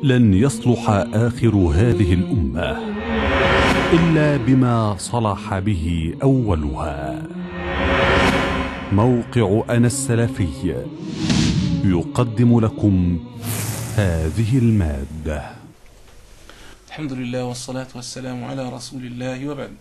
لن يصلح آخر هذه الأمة إلا بما صلح به أولها. موقع أنا السلفي يقدم لكم هذه المادة. الحمد لله والصلاة والسلام على رسول الله، وبعد.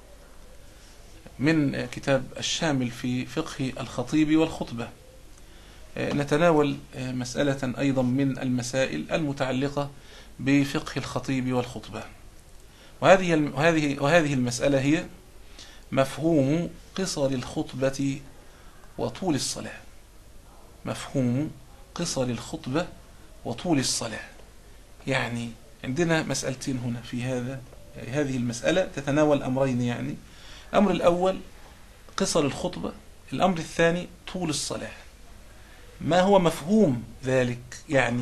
من كتاب الشامل في فقه الخطيب والخطبة نتناول مسألة أيضا من المسائل المتعلقة بفقه الخطيب والخطبة، وهذه المسألة هي مفهوم قصر الخطبة وطول الصلاة. مفهوم قصر الخطبة وطول الصلاة. يعني عندنا مسألتين هنا في هذه المسألة تتناول أمرين. يعني الأمر الأول قصر الخطبة، الأمر الثاني طول الصلاة. ما هو مفهوم ذلك؟ يعني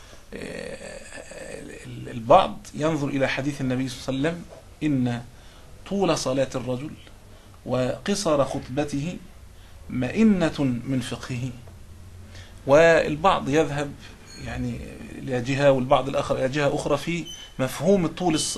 البعض ينظر إلى حديث النبي صلى الله عليه وسلم: إن طول صلاة الرجل وقصر خطبته مئنة من فقهه، والبعض يذهب يعني إلى جهة والبعض الآخر إلى جهة أخرى في مفهوم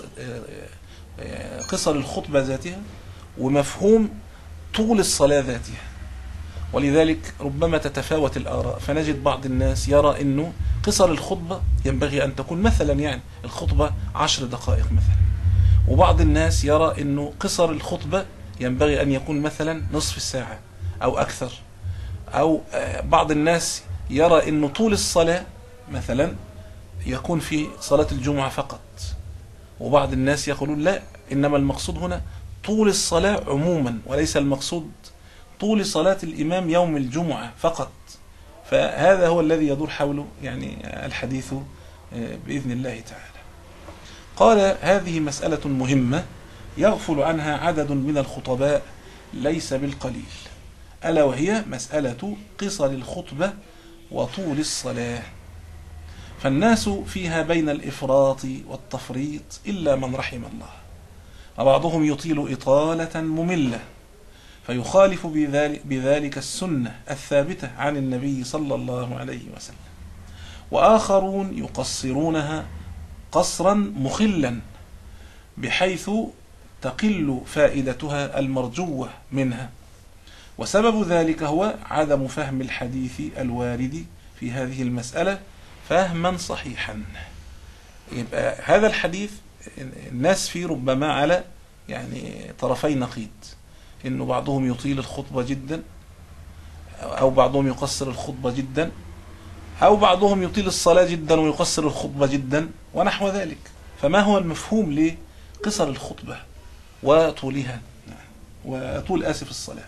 قصر الخطبة ذاتها ومفهوم طول الصلاة ذاتها. ولذلك ربما تتفاوت الآراء، فنجد بعض الناس يرى أنه قصر الخطبة ينبغي أن تكون مثلا يعني الخطبة 10 دقائق مثلا، وبعض الناس يرى أنه قصر الخطبة ينبغي أن يكون مثلا نصف الساعة أو أكثر، أو بعض الناس يرى أنه طول الصلاة مثلا يكون في صلاة الجمعة فقط، وبعض الناس يقولون لا، إنما المقصود هنا طول الصلاة عموما، وليس المقصود طول صلاة الإمام يوم الجمعة فقط. فهذا هو الذي يدور حوله يعني الحديث بإذن الله تعالى. قال: هذه مسألة مهمة يغفل عنها عدد من الخطباء ليس بالقليل، ألا وهي مسألة قصر الخطبة وطول الصلاة. فالناس فيها بين الإفراط والتفريط إلا من رحم الله، وبعضهم يطيل إطالة مملة فيخالف بذلك السنة الثابتة عن النبي صلى الله عليه وسلم، وآخرون يقصرونها قصرا مخلا بحيث تقل فائدتها المرجوة منها، وسبب ذلك هو عدم فهم الحديث الوارد في هذه المسألة فهما صحيحا. يبقى هذا الحديث الناس فيه ربما على يعني طرفي نقيض، إنه بعضهم يطيل الخطبة جدا، أو بعضهم يقصر الخطبة جدا، أو بعضهم يطيل الصلاة جدا ويقصر الخطبة جدا ونحو ذلك. فما هو المفهوم لقصر الخطبة وطولها وطول الصلاة؟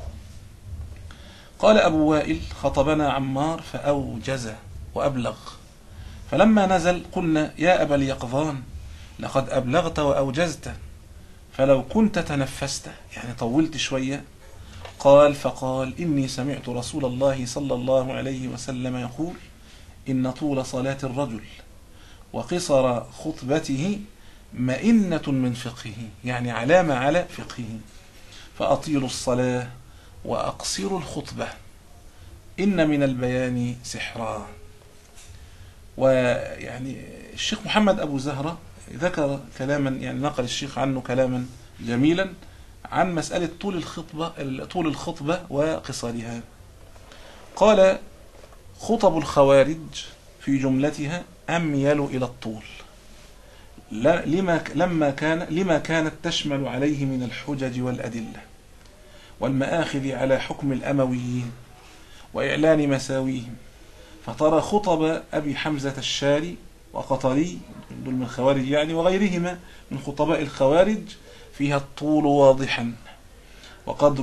قال أبو وائل: خطبنا عمار فأوجز وأبلغ، فلما نزل قلنا: يا أبا اليقظان لقد أبلغت وأوجزت، فلو كنت تنفست يعني طولت شوية. فقال: إني سمعت رسول الله صلى الله عليه وسلم يقول: إن طول صلاة الرجل وقصر خطبته مئنة من فقهه، يعني علامة على فقهه، فأطيلوا الصلاة وأقصروا الخطبة، إن من البيان سحرا. ويعني الشيخ محمد أبو زهرة ذكر كلاما، يعني نقل الشيخ عنه كلاما جميلا عن مسألة طول الخطبة وقصرها. قال: خطب الخوارج في جملتها أميل إلى الطول لما كانت تشمل عليه من الحجج والأدلة والمآخذ على حكم الأمويين وإعلان مساويهم. فترى خطب أبي حمزة الشاري وقطري دول من الخوارج يعني، وغيرهما من خطباء الخوارج فيها الطول واضحا، وقد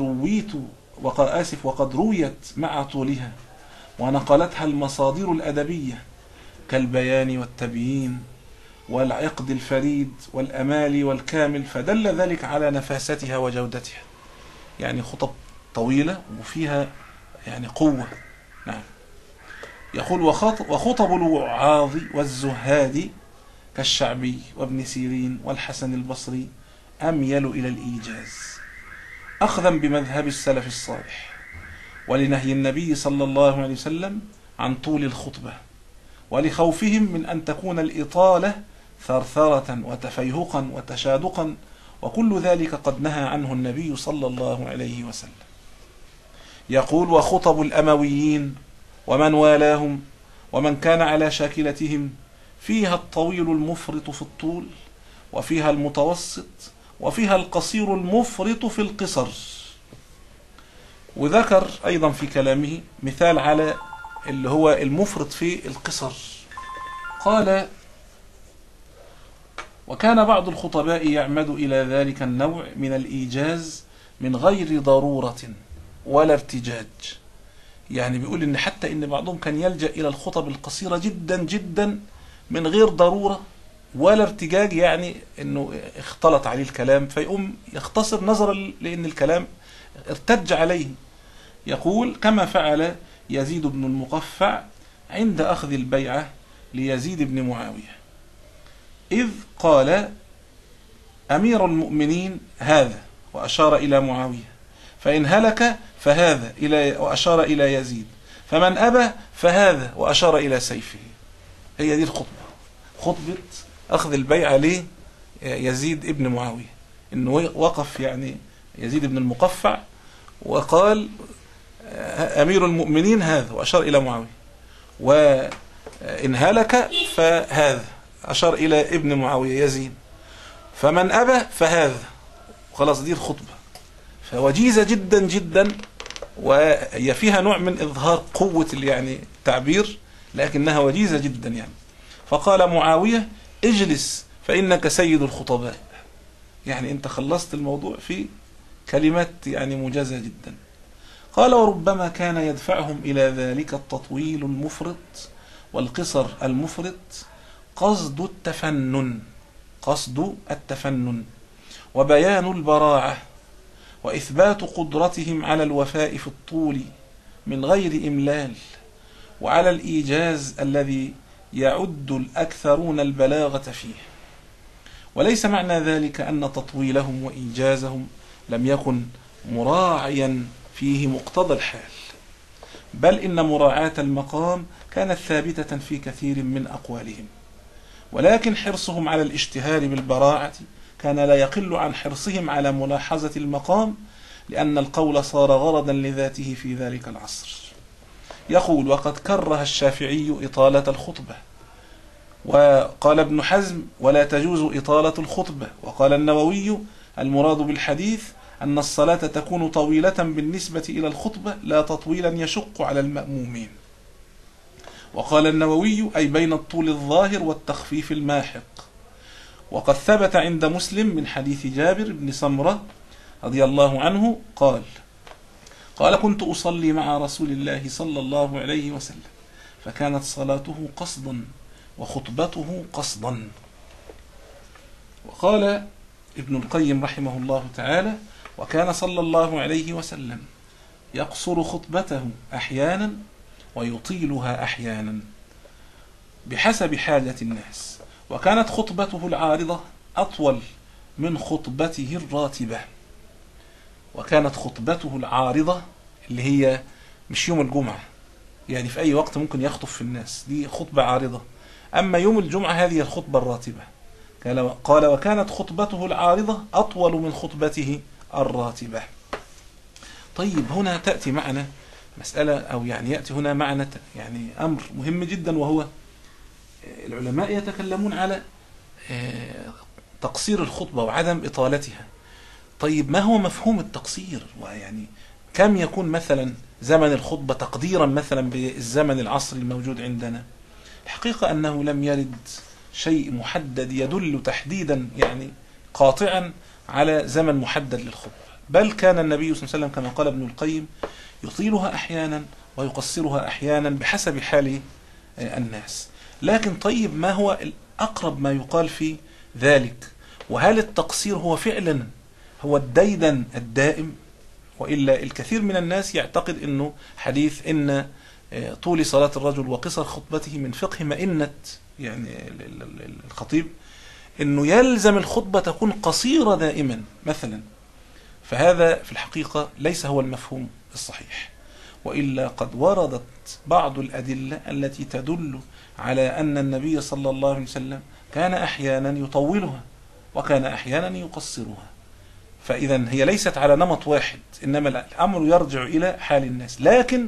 رويت مع طولها ونقلتها المصادر الأدبية كالبيان والتبيين والعقد الفريد والأمال والكامل، فدل ذلك على نفاستها وجودتها. يعني خطب طويلة وفيها يعني قوة. نعم. يقول: وخطب الوعاظ والزهاد كالشعبي وابن سيرين والحسن البصري أميل إلى الإيجاز، أخذا بمذهب السلف الصالح ولنهي النبي صلى الله عليه وسلم عن طول الخطبة، ولخوفهم من أن تكون الإطالة ثرثرة وتفيهقا وتشادقا، وكل ذلك قد نهى عنه النبي صلى الله عليه وسلم. يقول: وخطب الأمويين ومن والاهم ومن كان على شاكلتهم فيها الطويل المفرط في الطول، وفيها المتوسط، وفيها القصير المفرط في القصر. وذكر أيضا في كلامه مثال على اللي هو المفرط في القصر. قال: وكان بعض الخطباء يعمد إلى ذلك النوع من الإيجاز من غير ضرورة ولا ارتجاج. يعني بيقول إن حتى إن بعضهم كان يلجأ إلى الخطب القصيرة جدا جدا من غير ضرورة ولا ارتجاج، يعني إنه اختلط عليه الكلام فيقوم يختصر نظرا لأن الكلام ارتج عليه. يقول: كما فعل يزيد بن المقفع عند أخذ البيعة ليزيد بن معاوية، إذ قال: أمير المؤمنين هذا، وأشار إلى معاوية، فإن هلك فهذا، وأشار إلى يزيد، فمن أبى فهذا، وأشار إلى سيفه. هي دي الخطبة، خطبة أخذ البيعة ليه يزيد ابن معاوية، إنه وقف يعني يزيد بن المقفع وقال: أمير المؤمنين هذا، وأشار إلى معاوية، وإن هلك فهذا، أشار إلى ابن معاوية يزيد، فمن أبى فهذا. خلاص دي الخطبة، فوجيزة جدا جدا، وهي فيها نوع من إظهار قوة يعني التعبير، لكنها وجيزة جدا يعني. فقال معاوية: اجلس فإنك سيد الخطباء. يعني أنت خلصت الموضوع في كلمات يعني مجازة جدا. قال: وربما كان يدفعهم إلى ذلك التطويل المفرط والقصر المفرط قصد التفنن وبيان البراعة وإثبات قدرتهم على الوفاء في الطول من غير إملال، وعلى الإيجاز الذي يعد الأكثرون البلاغة فيه. وليس معنى ذلك أن تطويلهم وإيجازهم لم يكن مراعيا فيه مقتضى الحال، بل إن مراعاة المقام كانت ثابتة في كثير من أقوالهم، ولكن حرصهم على الاشتهار بالبراعة كان لا يقل عن حرصهم على ملاحظة المقام، لأن القول صار غرضا لذاته في ذلك العصر. يقول: وقد كره الشافعي إطالة الخطبة، وقال ابن حزم: ولا تجوز إطالة الخطبة. وقال النووي: المراد بالحديث أن الصلاة تكون طويلة بالنسبة إلى الخطبة، لا تطويلا يشق على المأمومين. وقال النووي: أي بين الطول الظاهر والتخفيف الماحق. وقد ثبت عند مسلم من حديث جابر بن سمرة رضي الله عنه قال: كنت أصلي مع رسول الله صلى الله عليه وسلم، فكانت صلاته قصدا وخطبته قصدا. وقال ابن القيم رحمه الله تعالى: وكان صلى الله عليه وسلم يقصر خطبته أحيانا ويطيلها أحيانا بحسب حاجة الناس، وكانت خطبته العارضة أطول من خطبته الراتبة. وكانت خطبته العارضة اللي هي مش يوم الجمعة، يعني في أي وقت ممكن يخطب في الناس، دي خطبة عارضة. أما يوم الجمعة هذه الخطبة الراتبة. قال: وكانت خطبته العارضة أطول من خطبته الراتبة. طيب هنا تأتي معنا مسألة، أو يعني يأتي هنا معنا يعني أمر مهم جدا، وهو العلماء يتكلمون على تقصير الخطبة وعدم إطالتها. طيب ما هو مفهوم التقصير؟ ويعني كم يكون مثلا زمن الخطبة تقديرا مثلا بالزمن العصري الموجود عندنا؟ الحقيقة أنه لم يرد شيء محدد يدل تحديدا يعني قاطعا على زمن محدد للخطبة، بل كان النبي صلى الله عليه وسلم كما قال ابن القيم يطيلها أحيانا ويقصرها أحيانا بحسب حال الناس. لكن طيب ما هو الأقرب ما يقال في ذلك؟ وهل التقصير هو فعلا هو الديدن الدائم؟ وإلا الكثير من الناس يعتقد أنه حديث إن طول صلاة الرجل وقصر خطبته من فقه مئنة يعني الخطيب، أنه يلزم الخطبة تكون قصيرة دائما مثلا، فهذا في الحقيقة ليس هو المفهوم الصحيح. وإلا قد وردت بعض الأدلة التي تدل على أن النبي صلى الله عليه وسلم كان أحيانا يطولها وكان أحيانا يقصرها. فإذا هي ليست على نمط واحد، إنما الأمر يرجع إلى حال الناس. لكن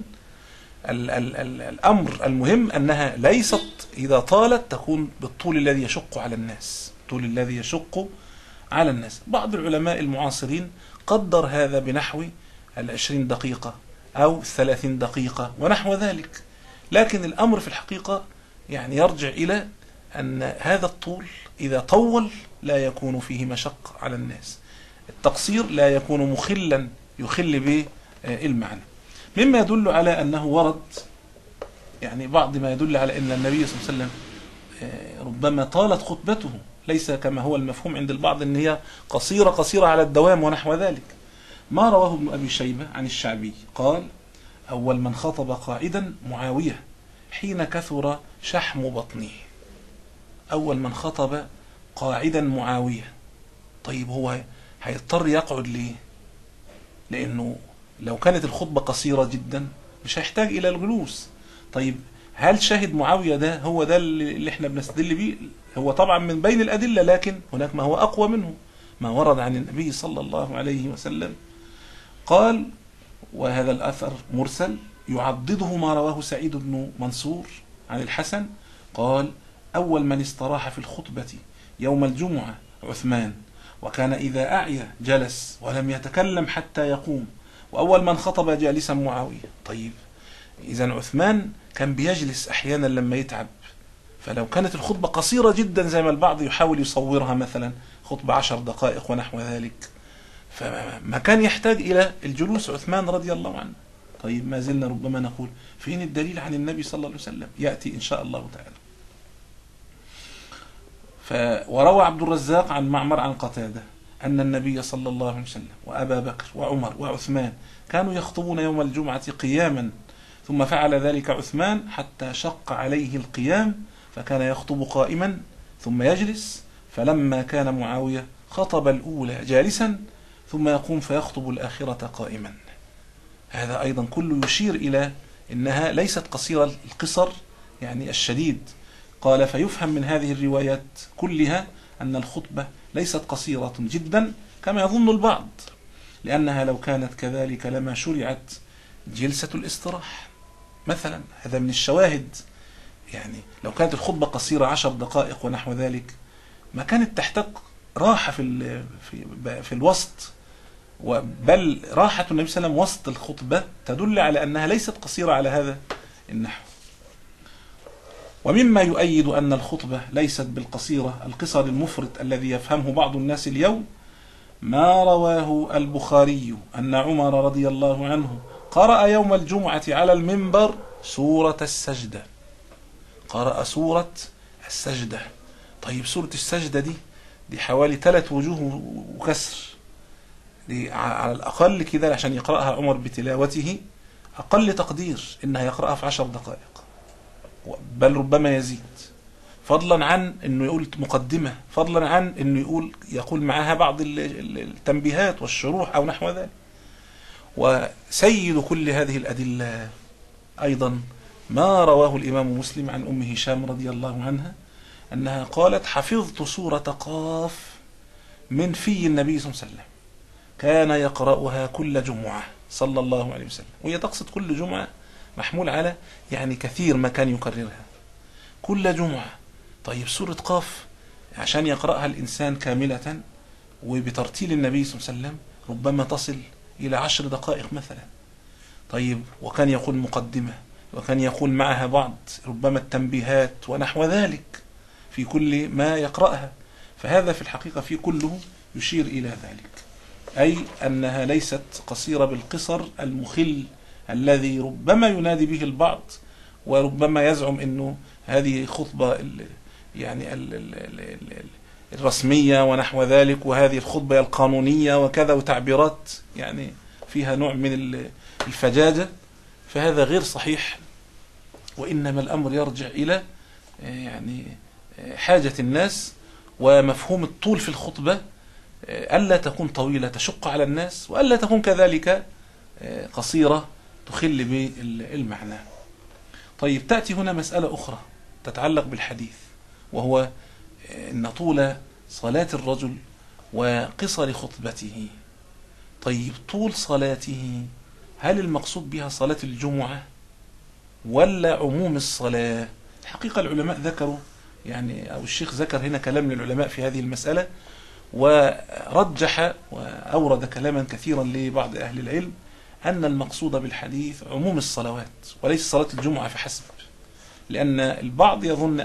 الأمر المهم أنها ليست إذا طالت تكون بالطول الذي يشق على الناس، الطول الذي يشق على الناس. بعض العلماء المعاصرين قدر هذا بنحو 20 دقيقة أو 30 دقيقة ونحو ذلك. لكن الأمر في الحقيقة يعني يرجع إلى أن هذا الطول إذا طول لا يكون فيه مشق على الناس، التقصير لا يكون مخلا يخل بالمعنى. مما يدل على أنه ورد يعني بعض ما يدل على أن النبي صلى الله عليه وسلم ربما طالت خطبته، ليس كما هو المفهوم عند البعض أن هي قصيرة على الدوام ونحو ذلك. ما رواه ابن أبي شيبة عن الشعبي قال: أول من خطب قاعدا معاوية حين كثر شحم بطنه. أول من خطب قاعدا معاوية. طيب هو هيضطر يقعد ليه؟ لأنه لو كانت الخطبة قصيرة جدا مش هيحتاج إلى الجلوس. طيب هل شاهد معاوية ده هو ده اللي احنا بنستدل بيه؟ هو طبعا من بين الأدلة، لكن هناك ما هو أقوى منه، ما ورد عن النبي صلى الله عليه وسلم. قال، وهذا الأثر مرسل يعضده ما رواه سعيد بن منصور عن الحسن قال: أول من استراح في الخطبة يوم الجمعة عثمان، وكان إذا أعيا جلس ولم يتكلم حتى يقوم، وأول من خطب جالسا معاوية. طيب إذن عثمان كان بيجلس أحيانا لما يتعب، فلو كانت الخطبة قصيرة جدا زي ما البعض يحاول يصورها، مثلا خطبة 10 دقائق ونحو ذلك، فما كان يحتاج إلى الجلوس عثمان رضي الله عنه. طيب ما زلنا ربما نقول فين الدليل عن النبي صلى الله عليه وسلم؟ يأتي إن شاء الله تعالى. وروى عبد الرزاق عن معمر عن قتادة أن النبي صلى الله عليه وسلم وأبا بكر وعمر وعثمان كانوا يخطبون يوم الجمعة قياما، ثم فعل ذلك عثمان حتى شق عليه القيام، فكان يخطب قائما ثم يجلس، فلما كان معاوية خطب الأولى جالسا ثم يقوم فيخطب الآخرة قائما. هذا أيضا كله يشير إلى أنها ليست قصيرة القصر يعني الشديد. قال: فيفهم من هذه الروايات كلها أن الخطبة ليست قصيرة جدا كما يظن البعض، لأنها لو كانت كذلك لما شرعت جلسة الاستراحة مثلا. هذا من الشواهد. يعني لو كانت الخطبة قصيرة 10 دقائق ونحو ذلك ما كانت تحتاج راحة في الوسط، بل راحة النبي صلى الله عليه وسلم وسط الخطبة تدل على أنها ليست قصيرة على هذا النحو. ومما يؤيد أن الخطبة ليست بالقصيرة القصر المفرط الذي يفهمه بعض الناس اليوم ما رواه البخاري أن عمر رضي الله عنه قرأ يوم الجمعة على المنبر سورة السجدة. قرأ سورة السجدة. طيب سورة السجدة دي حوالي 3 وجوه وكسر، دي على الأقل كده عشان يقرأها عمر بتلاوته أقل تقدير إنها يقرأها في 10 دقائق، بل ربما يزيد، فضلا عن انه يقول مقدمة، فضلا عن انه يقول معها بعض التنبيهات والشروح او نحو ذلك. وسيد كل هذه الأدلة أيضا ما رواه الإمام مسلم عن أم هشام رضي الله عنها أنها قالت: حفظت سورة قاف من في النبي صلى الله عليه وسلم، كان يقرأها كل جمعة صلى الله عليه وسلم. وهي تقصد كل جمعة محمول على يعني كثير ما كان يكررها كل جمعة. طيب سورة قاف عشان يقرأها الإنسان كاملة وبترتيل النبي صلى الله عليه وسلم ربما تصل إلى 10 دقائق مثلا. طيب وكان يقول مقدمة، وكان يقول معها بعض ربما التنبيهات ونحو ذلك في كل ما يقرأها. فهذا في الحقيقة في كله يشير إلى ذلك، أي أنها ليست قصيرة بالقصر المخل الذي ربما ينادي به البعض، وربما يزعم أنه هذه خطبة يعني الرسمية ونحو ذلك، وهذه الخطبة القانونية وكذا، وتعبيرات يعني فيها نوع من الفجاجة. فهذا غير صحيح، وإنما الأمر يرجع إلى يعني حاجة الناس ومفهوم الطول في الخطبة، ألا تكون طويلة تشق على الناس، وألا تكون كذلك قصيرة تخل بالمعنى. طيب تأتي هنا مسألة أخرى تتعلق بالحديث، وهو أن طول صلاة الرجل وقصر خطبته. طيب طول صلاته هل المقصود بها صلاة الجمعة ولا عموم الصلاة؟ الحقيقة العلماء ذكروا أو الشيخ ذكر هنا كلام للعلماء في هذه المسألة، ورجح وأورد كلاما كثيرا لبعض أهل العلم أن المقصود بالحديث عموم الصلوات وليس صلاة الجمعة فحسب، لأن البعض يظن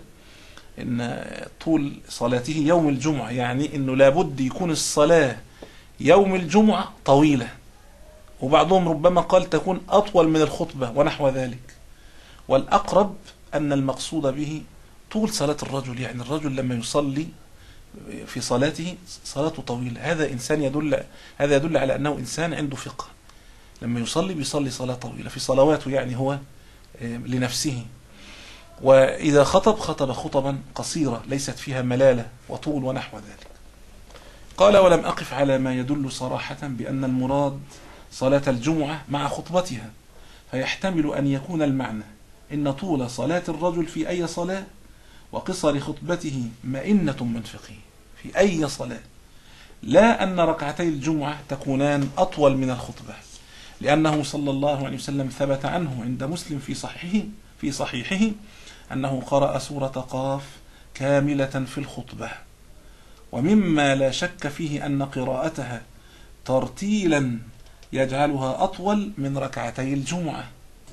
أن طول صلاته يوم الجمعة يعني أنه لابد يكون الصلاة يوم الجمعة طويلة، وبعضهم ربما قال تكون أطول من الخطبة ونحو ذلك. والأقرب أن المقصود به طول صلاة الرجل، يعني الرجل لما يصلي في صلاته صلاته طويلة، هذا يدل على أنه إنسان عنده فقه. لما بيصلي صلاة طويلة في صلواته، يعني هو لنفسه. وإذا خطب خطبا قصيرة ليست فيها ملالة وطول ونحو ذلك. قال ولم أقف على ما يدل صراحة بأن المراد صلاة الجمعة مع خطبتها، فيحتمل أن يكون المعنى إن طول صلاة الرجل في أي صلاة وقصر خطبته مئنة من فقهه في أي صلاة، لا أن ركعتي الجمعة تكونان أطول من الخطبة، لأنه صلى الله عليه وسلم ثبت عنه عند مسلم في صحيحه أنه قرأ سورة قاف كاملة في الخطبة. ومما لا شك فيه أن قراءتها ترتيلا يجعلها أطول من ركعتي الجمعة،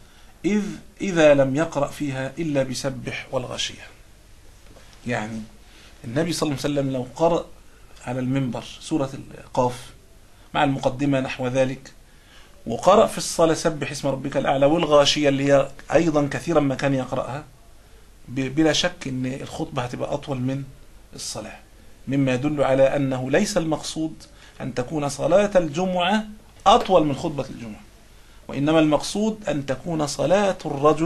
إذا لم يقرأ فيها إلا بسبح والغشية. يعني النبي صلى الله عليه وسلم لو قرأ على المنبر سورة القاف مع المقدمة نحو ذلك، وقرأ في الصلاة سبح اسم ربك الأعلى والغاشية اللي هي أيضا كثيرا ما كان يقرأها، بلا شك أن الخطبة هتبقى أطول من الصلاة، مما يدل على أنه ليس المقصود أن تكون صلاة الجمعة أطول من خطبة الجمعة، وإنما المقصود أن تكون صلاة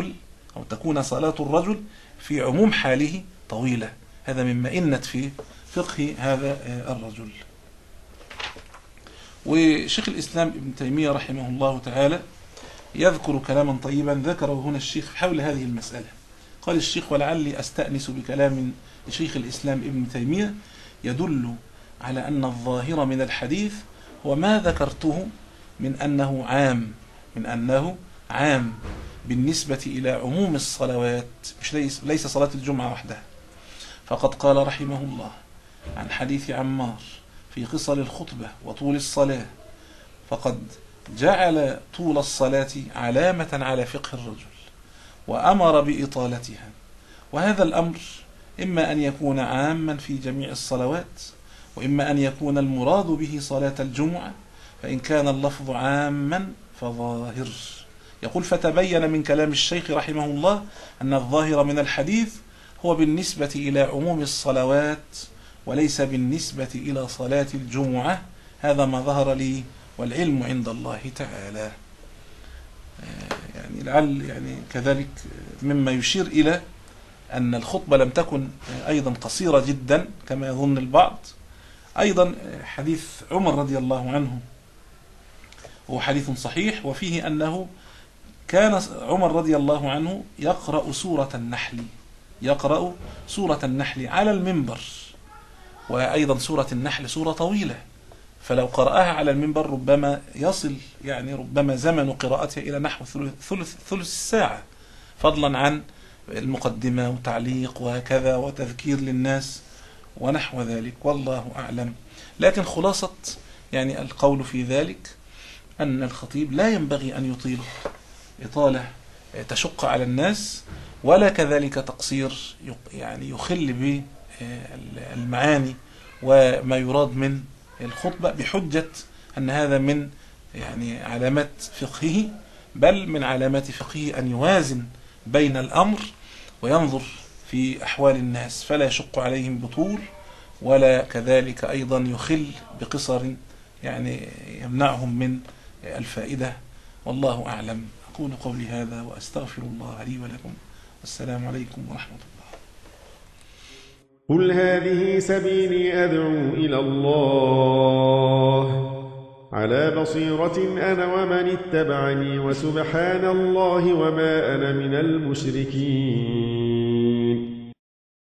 الرجل في عموم حاله طويلة. هذا مما إنت في فقه هذا الرجل. وشيخ الإسلام ابن تيمية رحمه الله تعالى يذكر كلاما طيبا ذكره هنا الشيخ حول هذه المسألة. قال الشيخ ولعلي أستأنس بكلام شيخ الإسلام ابن تيمية يدل على أن الظاهر من الحديث هو ما ذكرته من أنه عام بالنسبة إلى عموم الصلوات، ليس صلاة الجمعة وحدها. فقد قال رحمه الله عن حديث عمار في قصر الخطبة وطول الصلاة، فقد جعل طول الصلاة علامة على فقه الرجل وأمر بإطالتها. وهذا الأمر إما أن يكون عاما في جميع الصلوات، وإما أن يكون المراد به صلاة الجمعة، فإن كان اللفظ عاما فظاهر. يقول فتبين من كلام الشيخ رحمه الله أن الظاهر من الحديث هو بالنسبة إلى عموم الصلوات وليس بالنسبة إلى صلاة الجمعة. هذا ما ظهر لي والعلم عند الله تعالى. لعل كذلك مما يشير إلى أن الخطبة لم تكن أيضا قصيرة جدا كما يظن البعض. أيضا حديث عمر رضي الله عنه هو حديث صحيح، وفيه أنه كان عمر رضي الله عنه يقرأ سورة النحل على المنبر، وأيضا سورة النحل سورة طويلة، فلو قرأها على المنبر ربما يصل ربما زمن قراءتها إلى نحو ثلث الساعة، فضلا عن المقدمة وتعليق وكذا وتذكير للناس ونحو ذلك، والله أعلم. لكن خلاصة القول في ذلك أن الخطيب لا ينبغي أن يطيل إطالة تشق على الناس، ولا كذلك تقصير يخل بالمعاني وما يراد من الخطبة بحجة أن هذا من علامات فقهه، بل من علامات فقهه أن يوازن بين الأمر وينظر في أحوال الناس فلا يشق عليهم بطول، ولا كذلك أيضا يخل بقصر يمنعهم من الفائدة. والله أعلم. أقول قولي هذا وأستغفر الله لي ولكم. السلام عليكم ورحمة الله. قل هذه سبيلي أدعو إلى الله على بصيرة أنا ومن اتبعني وسبحان الله وما أنا من المشركين.